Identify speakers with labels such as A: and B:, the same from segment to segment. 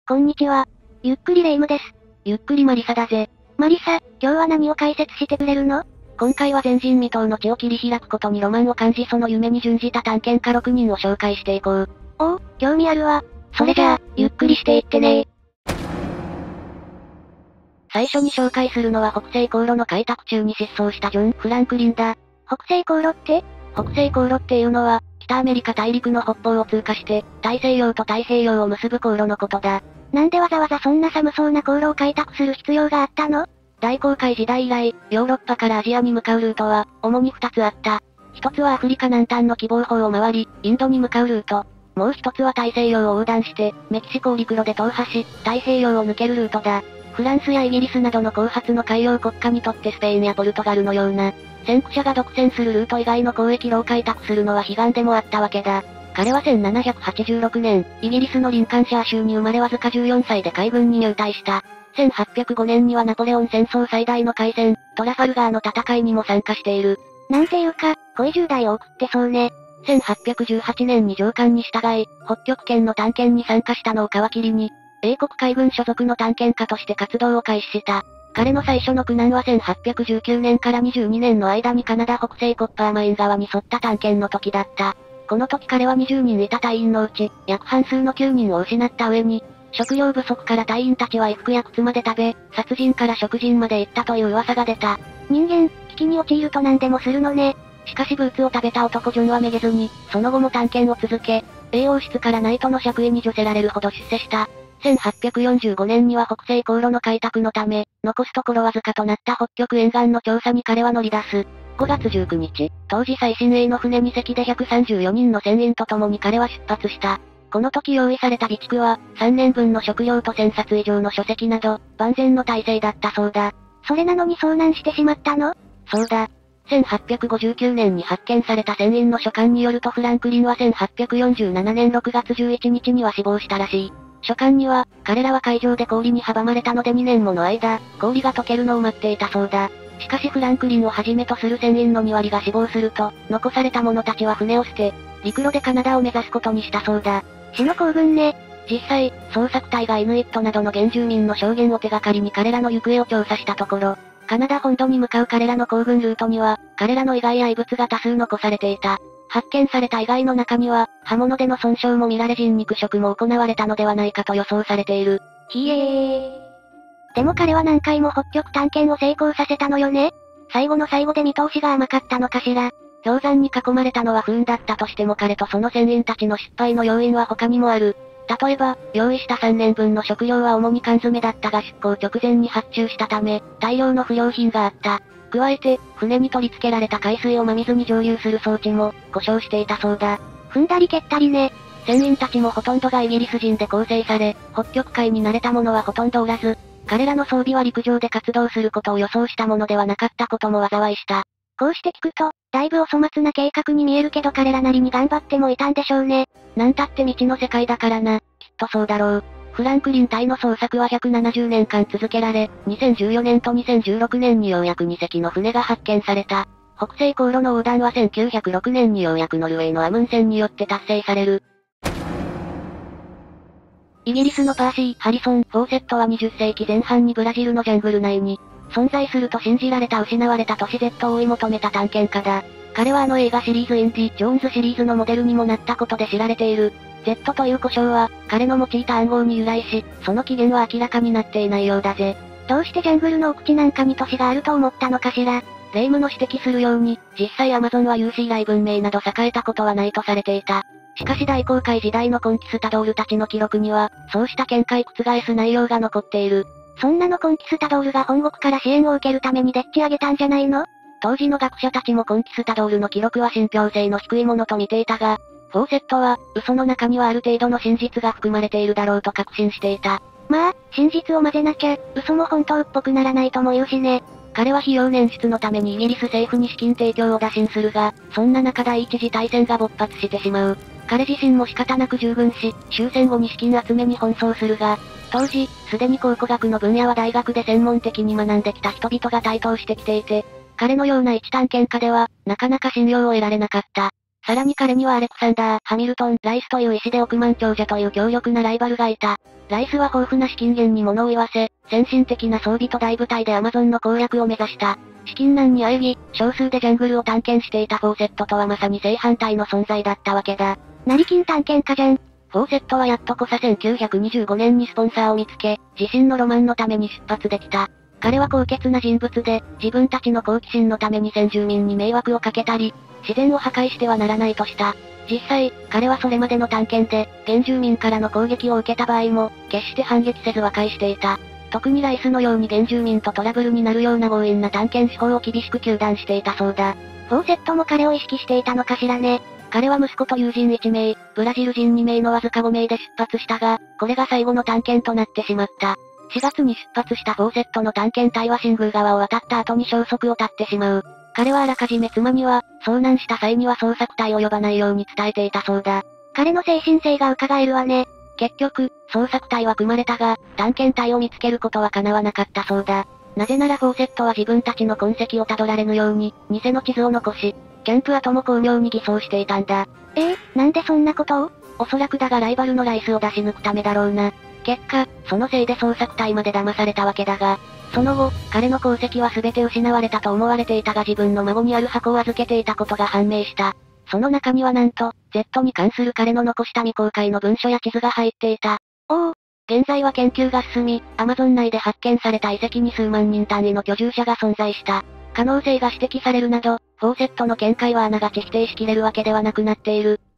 A: こんにちは。ゆっくりレ夢ムです。
B: ゆっくりマリサだぜ。
A: マリサ、今日は何を解説してくれるの？
B: 今回は前人未到の地を切り開くことにロマンを感じその夢に準じた探検家6人を紹介していこう。
A: おお、興味あるわ。
B: それじゃあ、ゆっくりしていってね。最初に紹介するのは北西航路の開拓中に失踪したジョン・フランクリンだ。
A: 北西航路って？
B: 北西航路っていうのは、北アメリカ大陸の北方を通過して、大西洋と太平洋を結ぶ航路のことだ。
A: なんでわざわざそんな寒そうな航路を開拓する必要があったの？
B: 大航海時代以来、ヨーロッパからアジアに向かうルートは、主に2つあった。一つはアフリカ南端の喜望峰を回り、インドに向かうルート。もう一つは大西洋を横断して、メキシコを陸路で踏破し、太平洋を抜けるルートだ。フランスやイギリスなどの後発の海洋国家にとってスペインやポルトガルのような、先駆者が独占するルート以外の交易路を開拓するのは悲願でもあったわけだ。彼は1786年、イギリスのリンカンシャー州に生まれわずか14歳で海軍に入隊した。1805年にはナポレオン戦争最大の海戦、トラファルガーの戦いにも参加している。
A: なんていうか、濃い10代を送ってそうね。
B: 1818年に上官に従い、北極圏の探検に参加したのを皮切りに、英国海軍所属の探検家として活動を開始した。彼の最初の苦難は1819年から22年の間にカナダ北西コッパーマイン川に沿った探検の時だった。この時彼は20人いた隊員のうち、約半数の9人を失った上に、食料不足から隊員たちは衣服や靴まで食べ、殺人から食人まで行ったという噂が出た。
A: 人間、危機に陥ると何でもするのね。
B: しかしブーツを食べた男ジョンはめげずに、その後も探検を続け、栄養室からナイトの爵位に除せられるほど出世した。1845年には北西航路の開拓のため、残すところわずかとなった北極沿岸の調査に彼は乗り出す。5月19日、当時最新鋭の船2隻で134人の船員と共に彼は出発した。この時用意された備蓄は、3年分の食料と1000冊以上の書籍など、万全の体制だったそうだ。
A: それなのに遭難してしまったの？
B: そうだ。1859年に発見された船員の書簡によるとフランクリンは1847年6月11日には死亡したらしい。書簡には、彼らは海上で氷に阻まれたので2年もの間、氷が溶けるのを待っていたそうだ。しかしフランクリンをはじめとする船員の2割が死亡すると、残された者たちは船を捨て、陸路でカナダを目指すことにしたそうだ。
A: 死の行軍ね。
B: 実際、捜索隊がイヌイットなどの原住民の証言を手がかりに彼らの行方を調査したところ、カナダ本土に向かう彼らの行軍ルートには、彼らの遺骸や遺物が多数残されていた。発見された遺骸の中には、刃物での損傷も見られ人肉食も行われたのではないかと予想されている。
A: ひえー。でも彼は何回も北極探検を成功させたのよね？最後の最後で見通しが甘かったのかしら？
B: 氷山に囲まれたのは不運だったとしても彼とその船員たちの失敗の要因は他にもある。例えば、用意した3年分の食料は主に缶詰だったが出港直前に発注したため、大量の不良品があった。加えて、船に取り付けられた海水を真水に蒸留する装置も、故障していたそうだ。
A: 踏んだり蹴ったりね。
B: 船員たちもほとんどがイギリス人で構成され、北極海に慣れた者はほとんどおらず、彼らの装備は陸上で活動することを予想したものではなかったことも災いした。
A: こうして聞くと、だいぶお粗末な計画に見えるけど彼らなりに頑張ってもいたんでしょうね。
B: なんたって未知の世界だからな、きっとそうだろう。フランクリン隊の捜索は170年間続けられ、2014年と2016年にようやく2隻の船が発見された。北西航路の横断は1906年にようやくノルウェーのアムンセンによって達成される。イギリスのパーシー・ハリソン・フォーセットは20世紀前半にブラジルのジャングル内に、存在すると信じられた失われた都市 Z を追い求めた探検家だ。彼はあの映画シリーズインディ・ジョーンズシリーズのモデルにもなったことで知られている。Z という呼称は、彼の用いた暗号に由来し、その起源は明らかになっていないようだぜ。
A: どうしてジャングルの奥地なんかに都市があると思ったのかしら？
B: レイムの指摘するように、実際アマゾンは有史以来文明など栄えたことはないとされていた。しかし大航海時代のコンキスタドールたちの記録には、そうした見解覆す内容が残っている。
A: そんなのコンキスタドールが本国から支援を受けるためにでっち上げたんじゃないの？
B: 当時の学者たちもコンキスタドールの記録は信憑性の低いものと見ていたが、フォーセットは、嘘の中にはある程度の真実が含まれているだろうと確信していた。
A: まあ、真実を混ぜなきゃ、嘘も本当っぽくならないとも言うしね。
B: 彼は費用捻出のためにイギリス政府に資金提供を打診するが、そんな中第一次大戦が勃発してしまう。彼自身も仕方なく従軍し、終戦後に資金集めに奔走するが、当時、すでに考古学の分野は大学で専門的に学んできた人々が台頭してきていて、彼のような一探検家では、なかなか信用を得られなかった。 さらに彼にはアレクサンダー・ハミルトン・ライスという医師で億万長者という強力なライバルがいた。ライスは豊富な資金源に物を言わせ、先進的な装備と大部隊でアマゾンの攻略を目指した。資金難にあえぎ、少数でジャングルを探検していたフォーセットとはまさに正反対の存在だったわけだ。
A: 成金探検家じゃん。
B: フォーセットはやっとこさ1925年にスポンサーを見つけ、自身のロマンのために出発できた。彼は高潔な人物で、自分たちの好奇心のために先住民に迷惑をかけたり、自然を破壊してはならないとした。実際、彼はそれまでの探検で、原住民からの攻撃を受けた場合も、決して反撃せず和解していた。特にライスのように原住民とトラブルになるような強引な探検手法を厳しく糾弾していたそうだ。
A: フォーセットも彼を意識していたのかしらね。
B: 彼は息子と友人1名、ブラジル人2名のわずか5名で出発したが、これが最後の探検となってしまった。4月に出発したフォーセットの探検隊は新宮川を渡った後に消息を絶ってしまう。彼はあらかじめ妻には、遭難した際には捜索隊を呼ばないように伝えていたそうだ。
A: 彼の精神性が伺えるわね。
B: 結局、捜索隊は組まれたが、探検隊を見つけることは叶わなかったそうだ。なぜならフォーセットは自分たちの痕跡をたどられぬように、偽の地図を残し、キャンプ跡も巧妙に偽装していたんだ。
A: なんでそんなことを？
B: おそらくだがライバルのライスを出し抜くためだろうな。結果、そのせいで捜索隊まで騙されたわけだが、その後、彼の功績は全て失われたと思われていたが自分の孫にある箱を預けていたことが判明した。その中にはなんと、Z に関する彼の残した未公開の文書や地図が入っていた。現在は研究が進み、アマゾン内で発見された遺跡に数万人単位の居住者が存在した。可能性が指摘されるなど、フォーセットの見解はあながち否定しきれるわけではなくなっている。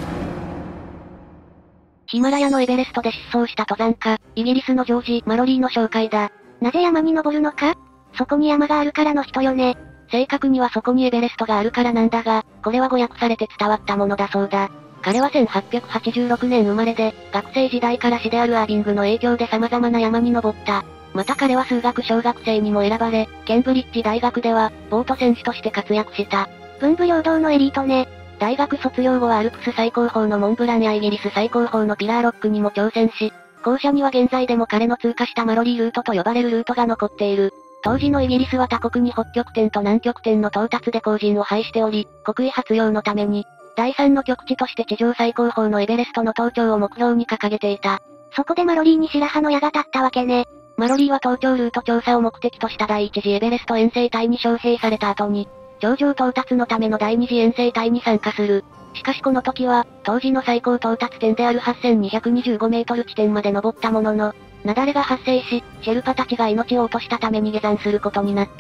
B: ヒマラヤのエベレストで失踪した登山家、イギリスのジョージ・マロリーの紹介だ。
A: なぜ山に登るのか？そこに山があるからの人よね。
B: 正確にはそこにエベレストがあるからなんだが、これは誤訳されて伝わったものだそうだ。彼は1886年生まれで、学生時代から師であるアービングの影響で様々な山に登った。また彼は数学小学生にも選ばれ、ケンブリッジ大学では、ボート選手として活躍した。
A: 文武両道のエリートね。
B: 大学卒業後はアルプス最高峰のモンブランやイギリス最高峰のピラーロックにも挑戦し、後者には現在でも彼の通過したマロリールートと呼ばれるルートが残っている。当時のイギリスは他国に北極点と南極点の到達で後塵を拝しており、国威発揚のために、第3の極地として地上最高峰のエベレストの登頂を目標に掲げていた。
A: そこでマロリーに白羽の矢が立ったわけね。
B: マロリーは登頂ルート調査を目的とした第一次エベレスト遠征隊に招聘された後に、頂上到達のための第二次遠征隊に参加する。しかしこの時は、当時の最高到達点である8225メートル地点まで登ったものの、雪崩が発生し、シェルパたちが命を落としたために下山することになった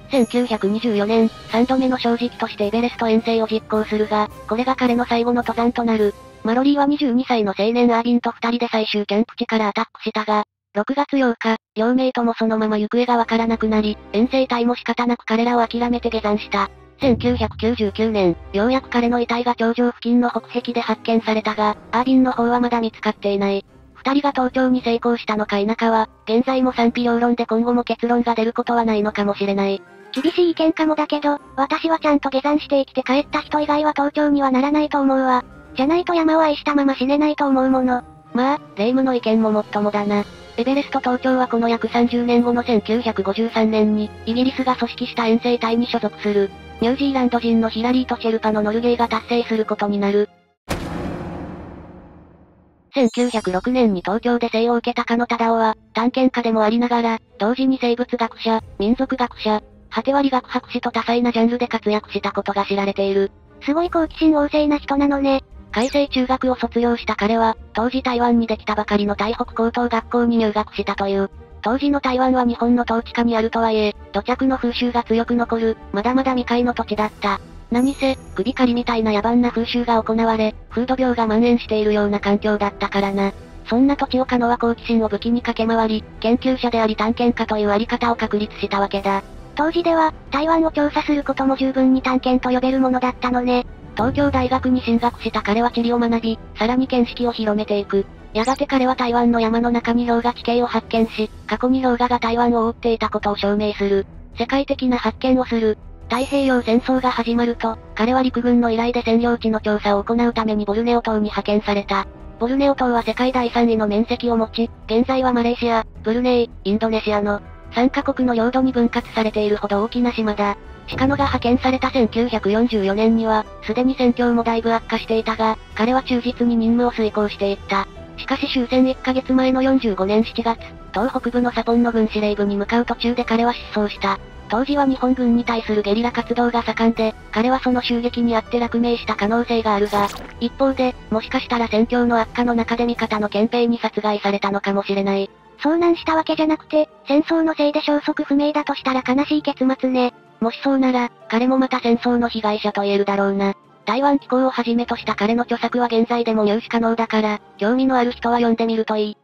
B: 。1924年、3度目の正直としてエベレスト遠征を実行するが、これが彼の最後の登山となる。マロリーは22歳の青年アービンと2人で最終キャンプ地からアタックしたが、6月8日、両名ともそのまま行方がわからなくなり、遠征隊も仕方なく彼らを諦めて下山した。1999年、ようやく彼の遺体が頂上付近の北壁で発見されたが、アービンの方はまだ見つかっていない。二人が登頂に成功したのか否かは、現在も賛否両論で今後も結論が出ることはないのかもしれない。
A: 厳しい意見かもだけど、私はちゃんと下山して生きて帰った人以外は登頂にはならないと思うわ。じゃないと山を愛したまま死ねないと思うもの。
B: まあ、霊夢の意見ももっともだな。エベレスト登頂はこの約30年後の1953年に、イギリスが組織した遠征隊に所属する、ニュージーランド人のヒラリーとシェルパのノルゲイが達成することになる。1906年に東京で生を受けた鹿野忠夫は、探検家でもありながら、同時に生物学者、民族学者、果ては理学博士と多彩なジャンルで活躍したことが知られている。
A: すごい好奇心旺盛な人なのね。
B: 開成中学を卒業した彼は、当時台湾にできたばかりの台北高等学校に入学したという。当時の台湾は日本の統治下にあるとはいえ、土着の風習が強く残る、まだまだ未開の土地だった。何せ、首狩りみたいな野蛮な風習が行われ、風土病が蔓延しているような環境だったからな。そんな土地を鹿野は好奇心を武器に駆け回り、研究者であり探検家というあり方を確立したわけだ。
A: 当時では、台湾を調査することも十分に探検と呼べるものだったのね。
B: 東京大学に進学した彼は地理を学び、さらに見識を広めていく。やがて彼は台湾の山の中に氷河地形を発見し、過去に氷河が台湾を覆っていたことを証明する。世界的な発見をする。太平洋戦争が始まると、彼は陸軍の依頼で占領地の調査を行うためにボルネオ島に派遣された。ボルネオ島は世界第3位の面積を持ち、現在はマレーシア、ブルネイ、インドネシアの3カ国の領土に分割されているほど大きな島だ。 鹿野が派遣された1944年には、すでに戦況もだいぶ悪化していたが、彼は忠実に任務を遂行していった。しかし終戦1ヶ月前の45年7月、東北部のサポンの軍司令部に向かう途中で彼は失踪した。当時は日本軍に対するゲリラ活動が盛んで、彼はその襲撃にあって落命した可能性があるが、一方で、もしかしたら戦況の悪化の中で味方の憲兵に殺害されたのかもしれない。
A: 遭難したわけじゃなくて、戦争のせいで消息不明だとしたら悲しい結末ね。
B: もしそうなら、彼もまた戦争の被害者と言えるだろうな。台湾機構をはじめとした彼の著作は現在でも入手可能だから、興味のある人は読んでみるといい。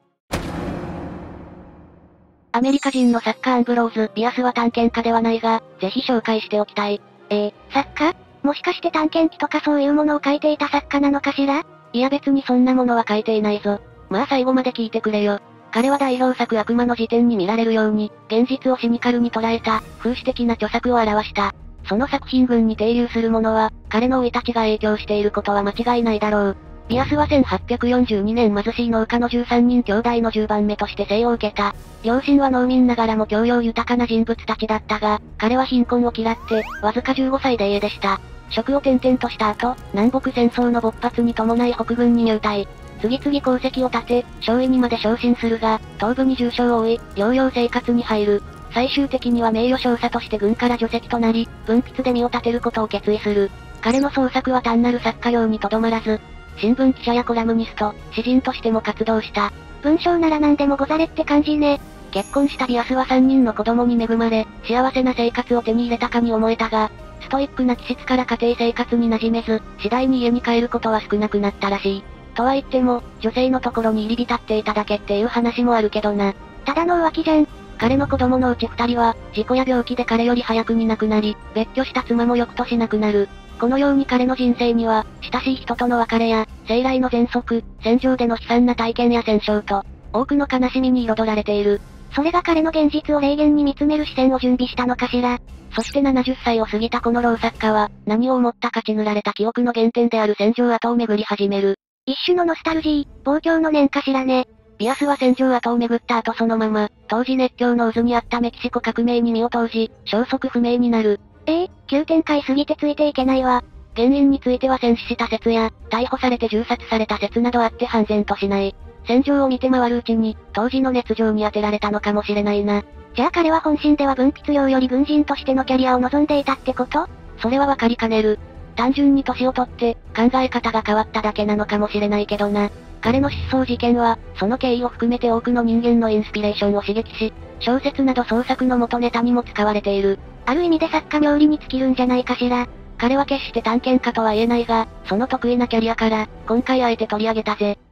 B: アメリカ人の作家アンブローズ・ビアスは探検家ではないが、ぜひ紹介しておきたい。
A: 作家？もしかして探検記とかそういうものを書いていた作家なのかしら？
B: いや別にそんなものは書いていないぞ。まあ最後まで聞いてくれよ。彼は代表作悪魔の辞典に見られるように、現実をシニカルに捉えた、風刺的な著作を表した。その作品群に定流するものは、彼の生い立ちが影響していることは間違いないだろう。ビアスは1842年貧しい農家の13人兄弟の10番目として生を受けた。両親は農民ながらも教養豊かな人物たちだったが、彼は貧困を嫌って、わずか15歳で家出した。職を転々とした後、南北戦争の勃発に伴い北軍に入隊。次々功績を立て、少尉にまで昇進するが、東部に重傷を負い、療養生活に入る。最終的には名誉少佐として軍から除籍となり、文筆で身を立てることを決意する。彼の創作は単なる作家用にとどまらず、新聞記者やコラムニスト、詩人としても活動した。
A: 文章なら何でもござれって感じね。
B: 結婚したビアスは3人の子供に恵まれ、幸せな生活を手に入れたかに思えたが、ストイックな気質から家庭生活に馴染めず、次第に家に帰ることは少なくなったらしい。とは言っても、女性のところに入り浸っていただけっていう話もあるけどな。
A: ただの浮気じゃん。
B: 彼の子供のうち2人は、事故や病気で彼より早くに亡くなり、別居した妻も翌年亡くなる。このように彼の人生には、親しい人との別れや、生来の喘息、戦場での悲惨な体験や戦傷と、多くの悲しみに彩られている。
A: それが彼の現実を霊言に見つめる視線を準備したのかしら。
B: そして70歳を過ぎたこの老作家は、何を思ったか血塗られた記憶の原点である戦場跡を巡り始める。
A: 一種のノスタルジー、望郷の念かしらね。
B: ビアスは戦場跡を巡った後そのまま、当時熱狂の渦にあったメキシコ革命に身を投じ、消息不明になる。
A: 急展開すぎてついていけないわ。
B: 原因については戦死した説や、逮捕されて銃殺された説などあって判然としない。戦場を見て回るうちに、当時の熱情に当てられたのかもしれないな。
A: じゃあ彼は本心では文筆用より軍人としてのキャリアを望んでいたってこと？
B: それはわかりかねる。単純に年を取って、考え方が変わっただけなのかもしれないけどな。彼の失踪事件は、その経緯を含めて多くの人間のインスピレーションを刺激し、小説など創作の元ネタにも使われている。
A: ある意味で作家冥利に尽きるんじゃないかしら。
B: 彼は決して探検家とは言えないが、その得意なキャリアから、今回あえて取り上げたぜ。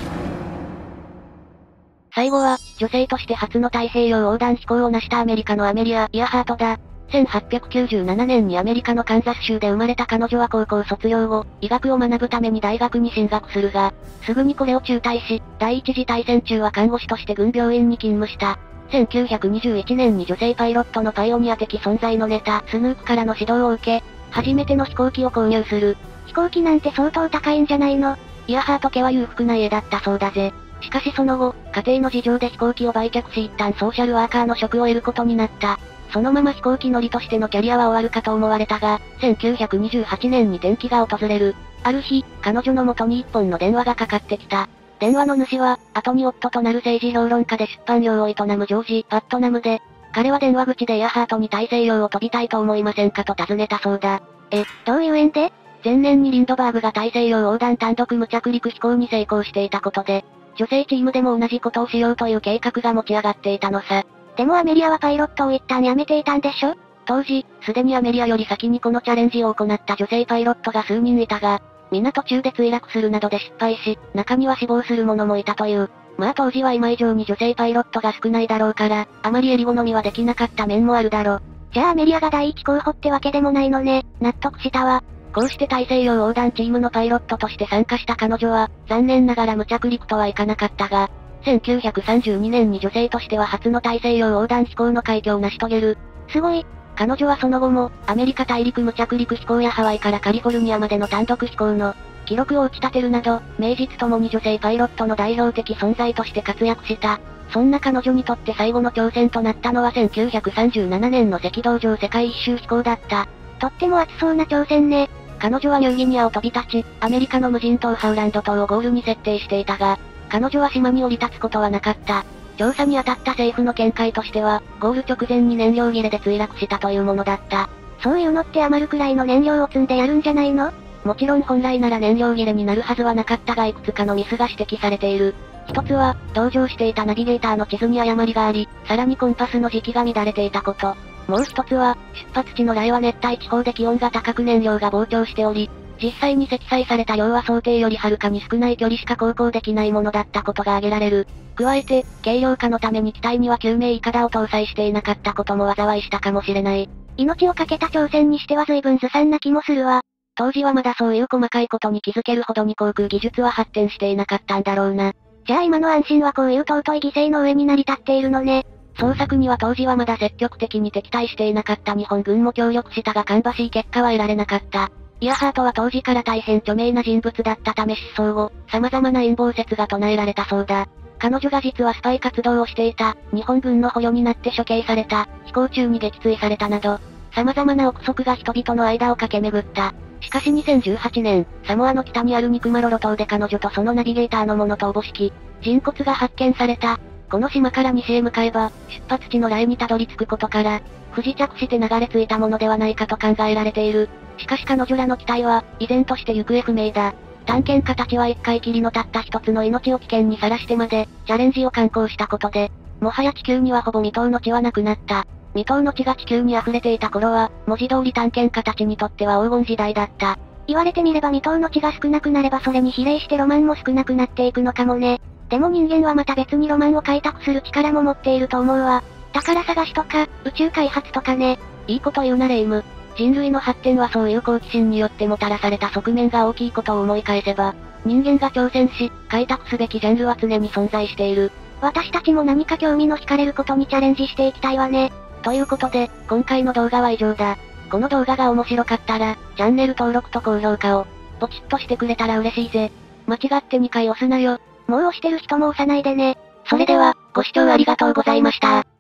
B: 最後は、女性として初の太平洋横断飛行を成したアメリカのアメリア・イアハートだ。1897年にアメリカのカンザス州で生まれた彼女は高校卒業後、医学を学ぶために大学に進学するが、すぐにこれを中退し、第一次大戦中は看護師として軍病院に勤務した。1921年に女性パイロットのパイオニア的存在のネタ、スヌープからの指導を受け、初めての飛行機を購入する。
A: 飛行機なんて相当高いんじゃないの？
B: イアハート家は裕福な家だったそうだぜ。しかしその後、家庭の事情で飛行機を売却し一旦ソーシャルワーカーの職を得ることになった。そのまま飛行機乗りとしてのキャリアは終わるかと思われたが、1928年に転機が訪れる。ある日、彼女の元に一本の電話がかかってきた。電話の主は、後に夫となる政治評論家で出版業を営むジョージ・パットナムで、彼は電話口でイアハートに大西洋を飛びたいと思いませんかと尋ねたそうだ。
A: どういう縁で？
B: 前年にリンドバーグが大西洋横断単独無着陸飛行に成功していたことで、女性チームでも同じことをしようという計画が持ち上がっていたのさ。
A: でもアメリアはパイロットを一旦辞めていたんでしょ？
B: 当時、すでにアメリアより先にこのチャレンジを行った女性パイロットが数人いたが、皆途中で墜落するなどで失敗し、中には死亡する者もいたという。まあ当時は今以上に女性パイロットが少ないだろうから、あまり襟好みはできなかった面もあるだろ。
A: じゃあアメリアが第一候補ってわけでもないのね。納得したわ。
B: こうして大西洋横断チームのパイロットとして参加した彼女は、残念ながら無着陸とはいかなかったが、1932年に女性としては初の大西洋横断飛行の快挙を成し遂げる。
A: すごい。
B: 彼女はその後も、アメリカ大陸無着陸飛行やハワイからカリフォルニアまでの単独飛行の記録を打ち立てるなど、名実ともに女性パイロットの代表的存在として活躍した。 そんな彼女にとって最後の挑戦となったのは1937年の赤道上世界一周飛行だった。
A: とっても熱そうな挑戦ね。
B: 彼女はニューギニアを飛び立ち、アメリカの無人島ハウランド島をゴールに設定していたが、彼女は島に降り立つことはなかった。調査に当たった政府の見解としては、ゴール直前に燃料切れで墜落したというものだった。
A: そういうのって余るくらいの燃料を積んでやるんじゃないの？
B: もちろん本来なら燃料切れになるはずはなかったがいくつかのミスが指摘されている。一つは、同乗していたナビゲーターの地図に誤りがあり、さらにコンパスの時期が乱れていたこと。もう一つは、出発地のライは熱帯地方で気温が高く燃料が膨張しており、実際に積載された量は想定よりはるかに少ない距離しか航行できないものだったことが挙げられる。加えて、軽量化のために機体には救命イカダを搭載していなかったことも災いしたかもしれない。
A: 命を懸けた挑戦にしては随分ずさんな気もするわ。
B: 当時はまだそういう細かいことに気づけるほどに航空技術は発展していなかったんだろうな。
A: じゃあ今の安心はこういう尊い犠牲の上に成り立っているのね。
B: 捜索には当時はまだ積極的に敵対していなかった日本軍も協力したが芳しい結果は得られなかった。イアハートは当時から大変著名な人物だったため失踪後、様々な陰謀説が唱えられたそうだ。彼女が実はスパイ活動をしていた、日本軍の捕虜になって処刑された、飛行中に撃墜されたなど、様々な憶測が人々の間を駆け巡った。しかし2018年、サモアの北にあるニクマロロ島で彼女とそのナビゲーターのものとおぼしき、人骨が発見された。この島から西へ向かえば、出発地のライにたどり着くことから、不時着して流れ着いたものではないかと考えられている。しかし彼女らの機体は、依然として行方不明だ。探検家たちは一回きりのたった一つの命を危険にさらしてまで、チャレンジを敢行したことで、もはや地球にはほぼ未踏の地はなくなった。未踏の地が地球に溢れていた頃は、文字通り探検家たちにとっては黄金時代だった。
A: 言われてみれば未踏の地が少なくなればそれに比例してロマンも少なくなっていくのかもね。でも人間はまた別にロマンを開拓する力も持っていると思うわ。宝探しとか、宇宙開発とかね。
B: いいこと言うなレイム。人類の発展はそういう好奇心によってもたらされた側面が大きいことを思い返せば、人間が挑戦し、開拓すべきジャンルは常に存在している。
A: 私たちも何か興味の惹かれることにチャレンジしていきたいわね。
B: ということで、今回の動画は以上だ。この動画が面白かったら、チャンネル登録と高評価を、ポチッとしてくれたら嬉しいぜ。間違って2回押すなよ。
A: もう押してる人も押さないでね。
B: それでは、ご視聴ありがとうございました。